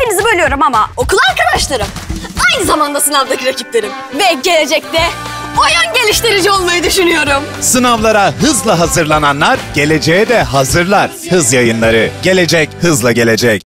hepinizi bölüyorum ama okul arkadaşlarım, aynı zamanda sınavdaki rakiplerim ve gelecekte oyun geliştirici olmayı düşünüyorum. Sınavlara hızla hazırlananlar geleceğe de hazırlar. Hız Yayınları. Gelecek hızla gelecek.